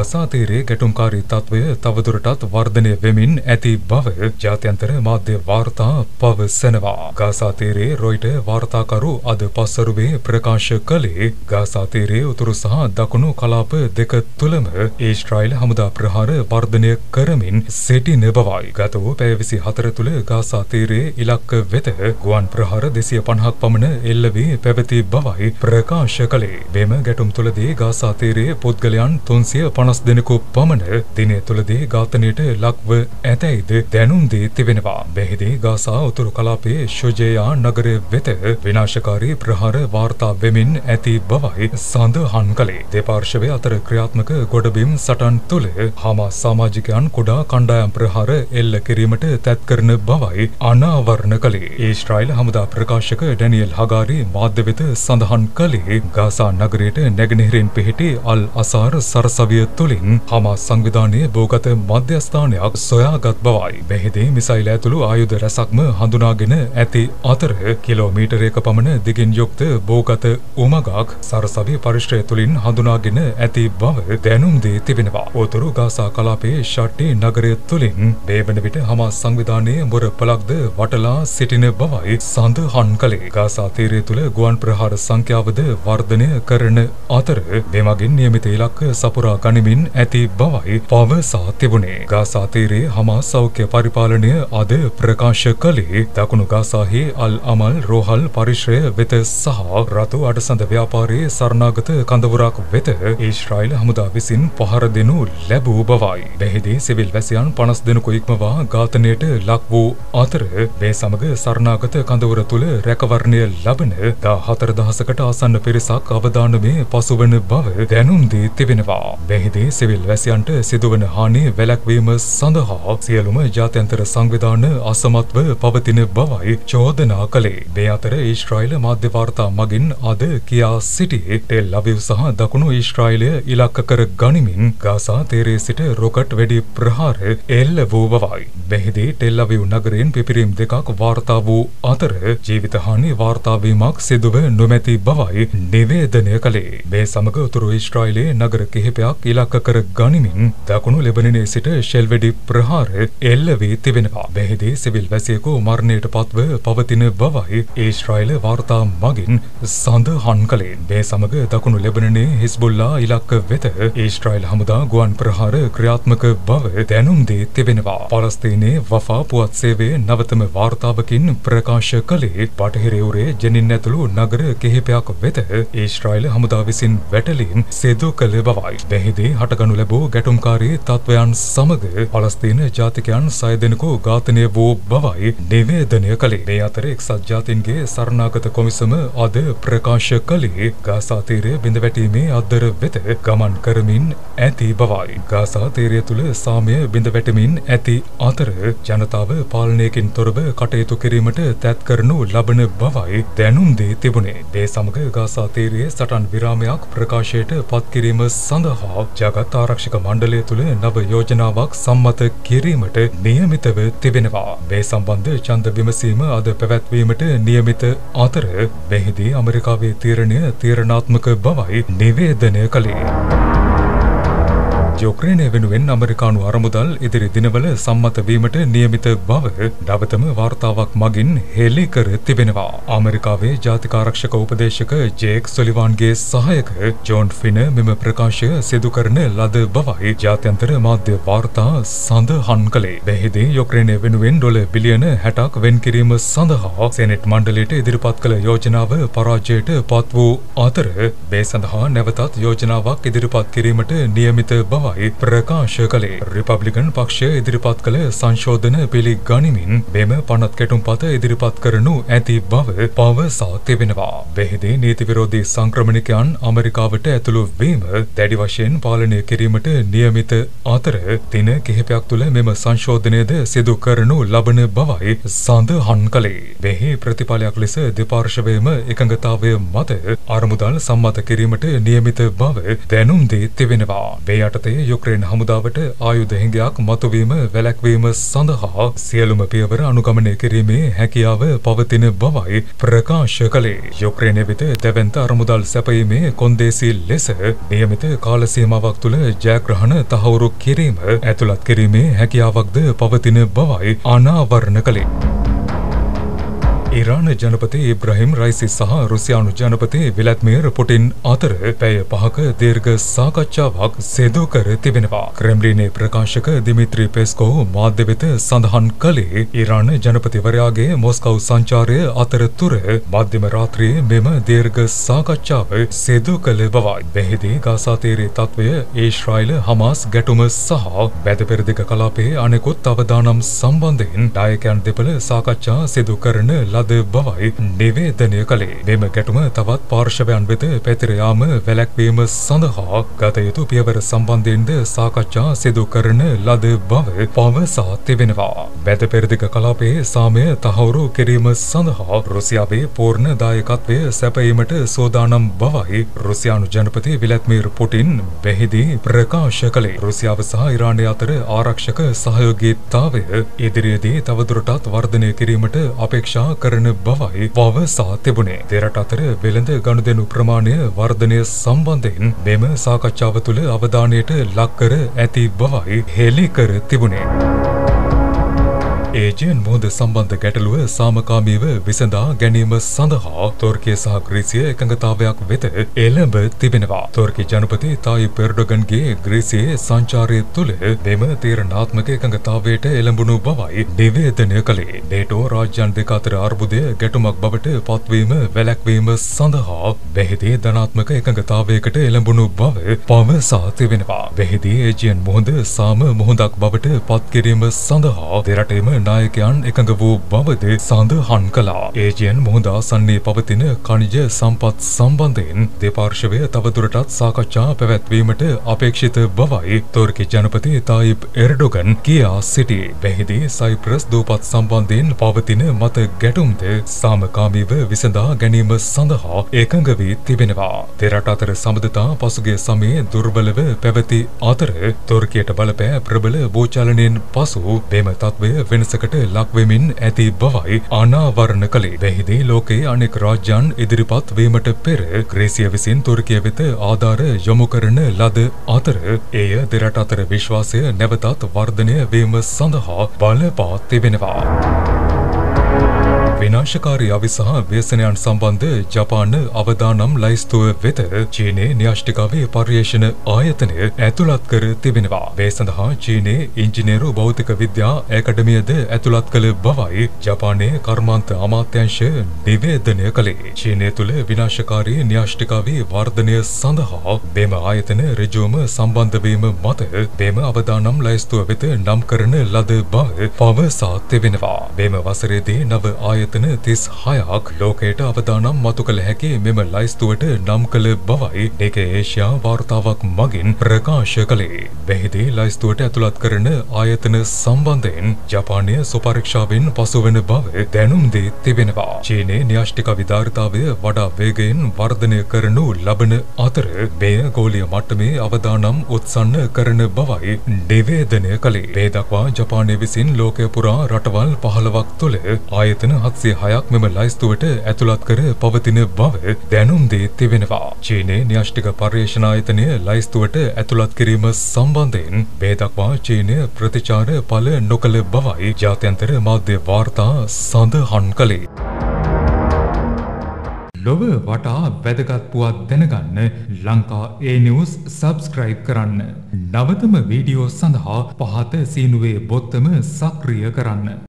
Gaza තීරයේ ගැටුම්කාරී තත්ත්වය තවදුරටත් වර්ධනය වෙමින් ඇති බව ජාත්‍යන්තර මාධ්‍ය වාර්තා පවසනවා. ගාසා තීරයේ රොයිටර් වාර්තාකරු අද පස්වරුවේ ප්‍රකාශ කළේ ගාසා තීරයේ උතුරු සහ දකුණු කලාප දෙක තුළම ඊශ්‍රායල් හමුදා ප්‍රහාර වර්ධනය කරමින් සිටින බවයි. ගත වූ පැය 24 තුළ ගාසා තීරයේ ඉලක්ක වෙත ගුවන් ප්‍රහාර 250ක් පමණ එල්ල වී පැවති බවයි ප්‍රකාශ කළේ. මෙම ගැටුම් තුළදී ගාසා තීරයේ පුද්ගලයන් 350 දෙනෙකු පමණ දිනය තුළදී ඝාතනයට ලක්ව ඇතැයිද දැනුම් දී තිබෙනවා. මෙහිදී ගාසා උතුරු කලාපයේ ෂුජේයා නගරය වෙත විනාශකාරී ප්‍රහාර වාර්තා වෙමින් ඇති බවයි සඳහන් කළේ. දෙපාර්ශ්වය අතර ක්‍රියාත්මක ගොඩබිම් සටන් තුළ හමාස් සමාජිකයන් කුඩා කණ්ඩායම් ප්‍රහාර එල්ල කිරීමට තැත් කරන බවයි අනාවරණ කළේ. ඊශ්‍රායල් හමුදා ප්‍රකාශක ඩැනියල් හගාරි මාධ්‍ය වෙත සඳහන් කළේ ගාසා නගරයට නැගෙනහිරින් පිහිටි අල් අසාර් සරසවිය තුළින් හමාස් සංවිධානයේ භූගත මධ්‍යස්ථානයක් සොයාගත් බවයි. මෙහිදී මිසයිල් ඇතුළු ආයුධ රැසක්ම හඳුනාගෙන ඇති අතර කිලෝමීටරයක පමණ දිගින් යුක්ත භූගත උමගක් සරසවි පරිශ්‍රය තුළින් හඳුනාගෙන ඇති බව දැනුම් දී තිබෙනවා. උතුරු ගාසා කලාපයේ ෂට්ටි නගරය තුළින් මේ වන විට හමාස් සංවිධානයේ මුරපලක්ද වටලා සිටින බවයි සඳහන් කළේ. ගාසා තීරය තුළ ගුවන් ප්‍රහාර සංඛ්‍යාවද වර්ධනය කරන අතර මෙමගින් නියමිත ඉලක්ක සපුරා ගනිමින් ඇති බවයි පවසා තිබුණේ. ගාසා තීරයේ හමාස් සෞඛ්‍ය පරිපාලනය අද ප්‍රකාශ කළේ දකුණු ගාසාහි අල් අමල් රෝහල් පරිශ්‍රය වෙත සහ රතු අඩසඳ ව්‍යාපාරයේ සරණාගත කඳවුරක් වෙත ඊශ්‍රායල් හමුදා විසින් පහර දෙනු ලැබූ බවයි. මෙහිදී සිවිල් වැසියන් 50 දෙනෙකු ඉක්මවා ඝාතනයට ලක් වූ අතර මේ සමග සරණාගත කඳවුර තුළ රැකවරණය ලබන 14,000කට ආසන්න පිරිසක් අවදානමේ පසුවන බව දැනුම් දී තිබෙනවා. මෙහිදී සිවිල් වැසියන්ට සිදුවන හානි වැළැක්වීම සඳහා සියලුම ජාත්‍යන්තර සංවිධාන අසමත්ව පවතින බවයි චෝදනා කළේ. මේ අතර ඊශ්‍රායල් මාධ්‍ය වාර්තා මගින් අද කියා සිටියේ ටෙල් අවීව් සහ දකුණු ඊශ්‍රායලය ඉලක්ක කර ගනිමින් ගාසා තීරයේ සිට රොකට් වෙඩි ප්‍රහාර එල්ල වූ බවයි. මෙහිදී ටෙල් අවීව් නගරයෙන් පිපිරීම් දෙකක් වාර්තා වූ අතර ජීවිත හානි වාර්තා වීමක් සිදුව නොමැති බවයි නිවේදනය කළේ. මේ සමග උතුරු ඊශ්‍රායලයේ නගර කිහිපයක් ඉලක්ක කර ගනිමින් දකුණු ලෙබනනයේ සිට ෂෙල් වෙඩි ප්‍රහාර එල්ල වී තිබෙනවා. මෙහිදී සිවිල් වැසියෙකු මරණයට පත්ව පවතින බවයි ඊශ්‍රායල වාර්තා මගින් සඳහන් කළේ. මේ සමග දකුණු ලෙබනනයේ හිස්බුල්ලා ඉලක්ක වෙත ඊශ්‍රායල් හමුදා ගුවන් ප්‍රහාර ක්‍රියාත්මක බව දැනුම් දී තිබෙනවා. පලස්තීනයේ වෆා පුවත් සේවයේ නවතම වාර්තාවකින් ප්‍රකාශ කළේ බටහිර යුරේ ජෙනින් ඇතුළු නගර කිහිපයක් වෙත ඊශ්‍රායල් හමුදා විසින් වැටලීම් සිදු කළ බවයි. මෙහිදී හටගනු ලැබූ ගැටුම්කාරී තත්ත්වයන් සමග පලස්තීන ජාතිකයන් 6 දෙනෙකු ඝාතනය වූ බවයි නිවේදනය කළේ. මේ අතර එක්සත් ජාතීන්ගේ සරණාගත කොමිසම අද ප්‍රකාශ කළේ ගාසා තීරය බිඳවැටීමේ අද්දර වෙත ගමන් කරමින් ඇති බවයි. ගාසා තීරය තුළ සාමය බිඳවැටමින් ඇති අතර ජනතාව පාලනයකින් තොරව කටයුතු කිරීමට තැත් කරනු ලබන බවයි දැනුම් දී තිබුණේ. මේ සමග ගාසා තීරයේ සටන් විරාමයක් ප්‍රකාශයට පත් කිරීම සඳහා ජගත් ආරක්ෂක මණ්ඩලය තුළ නව යෝජනාවක් සම්මත කිරීමට නියමිතව තිබෙනවා. මේ සම්බන්ධ ඡන්ද විමසීම අද පැවැත්වීමට නියමිත අතර මෙහිදී ඇමරිකාවේ තීරණය තීරණාත්මක බවයි නිවේදනය කළේ. යුක්‍රේනය වෙනුවෙන් ඇමරිකානු අරමුදල් ඉදිරි දිනවල සම්මත වීමට නියමිත බව නවතම වාර්තාවක් මගින් හෙළි කර තිබෙනවා. ඇමරිකාවේ ජාතික ආරක්ෂක උපදේශක ජේක් සොලිවාන්ගේ සහායක ජෝන් ෆින මෙම ප්‍රකාශය සිදු කරන ලද බවයි ජාත්‍යන්තර මාධ්‍ය වාර්තා සඳහන් කළේ. මෙහිදී යුක්‍රේනය වෙනුවෙන් ඩොලර් බිලියන 60ක් වෙන් කිරීම සඳහා සෙනෙට් මණ්ඩලයට ඉදිරිපත් කළ යෝජනාව පරාජයට පත් වූ අතර මේ සඳහා නැවතත් යෝජනාවක් ඉදිරිපත් කිරීමට නියමිත බව ප්‍රකාශ කළේ. රිපබ්ලිකන් පක්ෂය ඉදිරිපත් කළ සංශෝධන පිළිගනිමින් මෙම පනත් කෙටුම්පත ඉදිරිපත් කරනු ඇති බව පවසා තිබෙනවා. මෙහිදී නීති විරෝධී සංක්‍රමණිකයන් ඇමරිකාවට ඇතුළු වීම දැඩි වශයෙන් පාලනය කිරීමට නියමිත අතර දින කිහිපයක් තුළ මෙම සංශෝධනයද සිදු කරනු ලබන බවයි සඳහන් කළේ. මෙහි ප්‍රතිඵලයක් ලෙස දෙපාර්ශවයේම එකඟතාවය මත අරමුදල් සම්මත කිරීමට නියමිත බව දැනුම් දී තිබෙනවා. මේ යටතේ රුසියාවේ යුක්‍රේන හමුදාවට ආයුධ හිඟයක් මතුවීම වැළැක්වීම සඳහා සියලුම පියවර අනුගමනය කිරීමේ හැකියාව පවතින බවයි ප්‍රකාශ කළේ. යුක්‍රේනය වෙත දැවැන්ත අරමුදල් සැපයීමේ කොන්දේසි ලෙස නියමිත කාල සීමාවක් තුළ ජයග්‍රහණ තහවුරු කිරීම ඇතුළත් කිරීමේ හැකියාවක්ද පවතින බවයි අනාවරණ කළේ. ඉරාන ජනපති ඉබ්‍රාහිම් රයිසි සහ රුසියානු ජනපති විලාදිමිර් පුටින් අතර පැය 5ක දීර්ඝ සාකච්ඡාවක් සිදු කර තිබෙනවා. ක්‍රෙම්ලිනේ ප්‍රකාශක දිමිත්‍රි පෙස්කෝව් මාධ්‍ය වෙත සඳහන් කළේ ඉරාන ජනපතිවරයාගේ මොස්කව් සංචාරය අතරතුර මධ්‍යම රාත්‍රියේ මෙම දීර්ඝ සාකච්ඡාව සිදු කළ බවයි. මෙහිදී ගාසා තීරයේ තත්වය, ඊශ්‍රායල හමාස් ගැටුම සහ මැද පෙරදිග කලාපයේ අනෙකුත් අවදානම් සම්බන්ධයෙන් නායකයන් දෙපළ සාකච්ඡා සිදු කරන ලද බවයි නිවේදනය කළේ. මෙම ගැටුම තවත් පාර්ශවයන් වෙත පැතිර යාම වැළැක්වීම සඳහා ගත යුතු පියවර සම්බන්ධයෙන්ද සාකච්ඡා සිදු කරන ලද බව පවසා තිබෙනවා. මැද පෙරදිග කලාපයේ සාමය තහවුරු කිරීම සඳහා රුසියාවේ පූර්ණ දායකත්වය සැපයීමට සූදානම් බවයි රුසියානු ජනපති විලාදිමිර් පුටින් මෙහිදී ප්‍රකාශ කළේ. රුසියාව සහ ඉරානය අතර ආරක්ෂක සහයෝගීතාවය ඉදිරියේදී තවදුරටත් වර්ධනය කිරීමට අපේක්ෂා කරන බවයි පවසා තිබුණේ. දෙරට අතර වෙළඳ ගනුදෙනු ප්‍රමාණය වර්ධනය සම්බන්ධයෙන් මෙම සාකච්ඡාව තුළ අවධානයට ලක් කර ඇති බවයි හෙළි කර තිබුණේ. ඒජියන් මුහුද සම්බන්ධ ගැටලුව සාමකාමීව විසඳා ගැනීම සඳහා තුර්කිය සහ ග්‍රීසිය එකඟතාවයක් වෙත එළඹ තිබෙනවා. තුර්කි ජනපති තායිප් එර්ඩොගන්ගේ ග්‍රීසියේ සංචාරය තුළ මෙම තීරණාත්මක එකඟතාවයට එළඹුණු බවයි නිවේදනය කළේ. නේටෝ රාජ්‍යයන් දෙක අතර අර්බුදය ගැටුමක් බවට පත්වීම වැළැක්වීම සඳහා මෙහිදී ධනාත්මක එකඟතාවයකට එළඹුණු බව පවසා තිබෙනවා. මෙහිදී ඒජියන් මුහුද සාම මුහුදක් බවට පත් කිරීම සඳහා දෙරටේම නායකයන් එකඟ වූ බවද සඳහන් කළා. ඒජියන් මුහුද ආසන්නයේ පවතින ඛනිජ සම්පත් සම්බන්ධයෙන් දෙපාර්ශවය තවදුරටත් සාකච්ඡා පැවැත්වීමට අපේක්ෂිත බවයි තුර්කි ජනපති තායිප් එර්ඩොගන් කියා සිටී. මෙහිදී සයිප්‍රස් දූපත් සම්බන්ධයෙන් පවතින මත ගැටුම්ද සාමකාමීව විසඳා ගැනීම සඳහා එකඟ වී තිබෙනවා. දෙරට අතර සබඳතා පසුගිය සමයේ දුර්වලව පැවති අතර තුර්කියට බලපෑ ප්‍රබල භූචලනයෙන් පසු මෙම තත්වය වෙනසකට ලක්වෙමින් ඇති බවයි අනාවරණ කළේ. මෙහිදී ලෝකයේ අනෙක් රාජ්‍යයන් ඉදිරිපත් වීමට පෙර ග්‍රීසිය විසින් තුර්කිය වෙත ආධාර යොමු කරන ලද අතර එය දෙරට අතර විශ්වාසය නැවතත් වර්ධනය වීම සඳහා බලපා තිබෙනවා. විනාශකාරී අවි සහ ව්‍යසනයන් සම්බන්ධ ජපාන අවදානම් ලයිස්තුව වෙත චීනයේ න්‍යෂ්ටිකාවේ පර්යේෂණ ආයතනය ඇතුළත් කර තිබෙනවා. මේ සඳහා චීනයේ ඉංජිනේරු භෞතික විද්‍යා ඇකඩමියද ඇතුළත් කළ බවයි ජපානයේ කර්මාන්ත අමාත්‍යාංශ නිවේදනය කළේ. චීනය තුළ විනාශකාරී න්‍යෂ්ටිකාවේ වර්ධනය සඳහා මෙම ආයතන ඍජුවම සම්බන්ධ වීම මත මෙම අවදානම් ලයිස්තුව වෙත නම් කරන ලද බව පවසා තිබෙනවා. මෙම වසරේදී නව ආයතන 36ක් ලෝකයට අවදානම් මතු කළ හැකි මෙම ලයිස්තුවට නම් කළ බවයි නිකේ ඒෂියා වාර්තාවක් මගින් ප්‍රකාශ කළේ. මෙහිදී ලයිස්තුවට ඇතුළත් කරන ආයතන සම්බන්ධයෙන් ජපානය සුපරීක්ෂාවෙන් පසුවන බව දැනුම් දී තිබෙනවා. චීනයේ න්‍යෂ්ටික විධාරිතාවය වඩා වේගයෙන් වර්ධනය කරනු ලබන අතර මෙය ගෝලීය මට්ටමේ අවදානම් උත්සන්න කරන බවයි නිවේදනය කළේ. මේ දක්වා ජපානය විසින් ලෝකය පුරා රටවල් 15ක් තුළ ආයතන 706ක් මෙම ලයිස්තුවට ඇතුළත් කර පවතින බව දැනුම් දී තිබෙනවා. චීනයේ න්‍යෂ්ටික පර්යේෂණ ආයතනය ලයිස්තුවට ඇතුළත් කිරීම සම්බන්ධයෙන් මේ දක්වා චීනය ප්‍රතිචාර පළ නොකළ බවයි ජාත්‍යන්තර මාධ්‍ය වාර්තා සඳහන් කළේ. ලොව වටා වැදගත් පුවත් දැනගන්න ලංකා ඒ නිවුස් සබ්ස්ක්‍රයිබ් කරන්න. නවතම වීඩියෝ සඳහා පහත සීනුවේ බොත්තම සක්‍රිය කරන්න.